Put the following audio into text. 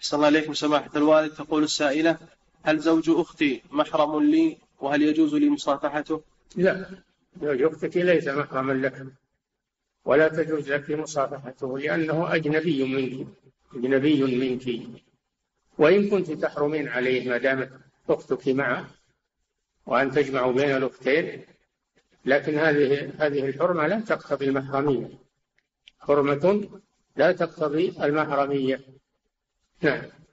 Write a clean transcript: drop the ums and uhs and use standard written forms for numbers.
أحسن الله إليكم سماحة الوالد. تقول السائلة: هل زوج أختي محرم لي وهل يجوز لي مصافحته؟ لا، زوج أختك ليس محرما لك ولا تجوز لك مصافحته لأنه أجنبي منك، أجنبي منك، وإن كنت تحرمين عليه ما دامت أختك معه وأن تجمع بين الأختين، لكن هذه الحرمة لا تقتضي المحرمية، حرمة لا تقتضي المحرمية. نعم.